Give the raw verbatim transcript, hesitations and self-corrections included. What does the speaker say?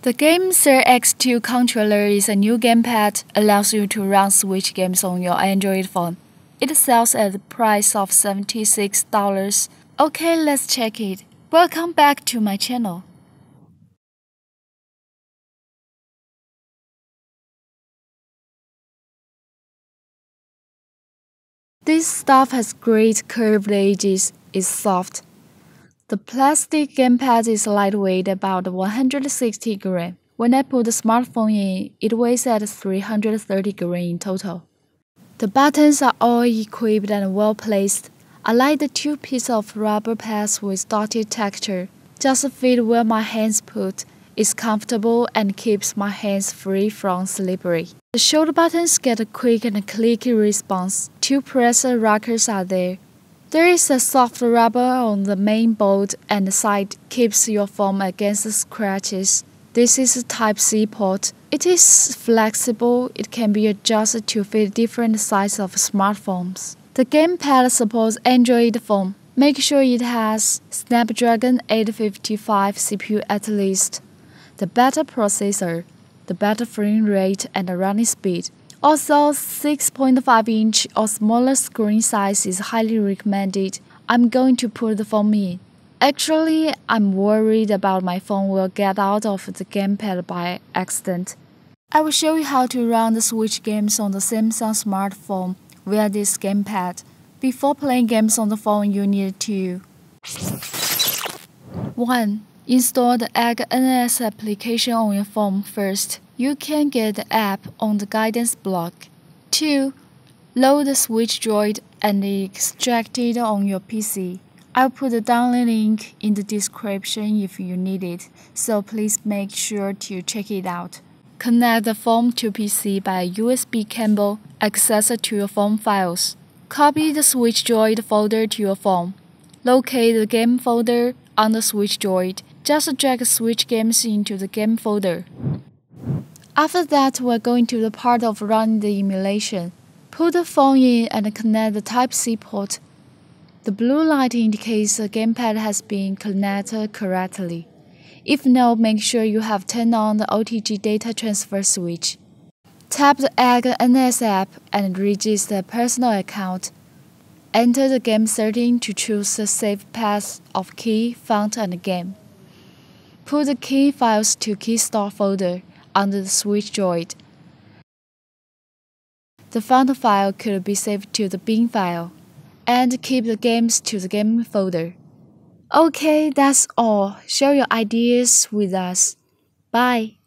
The GameSir X two controller is a new gamepad, allows you to run Switch games on your Android phone. It sells at the price of seventy-six dollars. Okay, let's check it. Welcome back to my channel. This stuff has great curved edges, is soft. The plastic gamepad is lightweight, about one hundred sixty grams. When I put the smartphone in, it weighs at three hundred thirty grams in total. The buttons are all equipped and well placed. I like the two pieces of rubber pads with dotted texture. Just fit where my hands put. It's comfortable and keeps my hands free from slippery. The shoulder buttons get a quick and clicky response. Two pressure rockers are there. There is a soft rubber on the main board and the side keeps your phone against scratches. This is a Type C port. It is flexible. It can be adjusted to fit different sizes of smartphones. The gamepad supports Android phone. Make sure it has Snapdragon eight fifty-five C P U at least, the better processor, the better frame rate and running speed. Also, six point five inch or smaller screen size is highly recommended. I'm going to put the phone in. Actually, I'm worried about my phone will get out of the gamepad by accident. I will show you how to run the Switch games on the Samsung smartphone via this gamepad. Before playing games on the phone, you need to one. Install the Egg N S application on your phone first. You can get the app on the guidance block. two. Load the Switchdroid and extract it on your P C. I'll put the download link in the description if you need it, so please make sure to check it out. Connect the phone to P C by U S B cable, access it to your phone files. Copy the Switchdroid folder to your phone. Locate the game folder on the Switchdroid. Just drag Switch games into the game folder. After that, we're going to the part of running the emulation. Put the phone in and connect the Type C port. The blue light indicates the gamepad has been connected correctly. If no, make sure you have turned on the O T G data transfer switch. Tap the Egg N S app and register a personal account. Enter the game setting to choose the safe path of key, font, and game. Put the key files to Keystore folder under the Switchdroid. The font file could be saved to the bin file, and keep the games to the game folder. Okay, that's all. Share your ideas with us. Bye.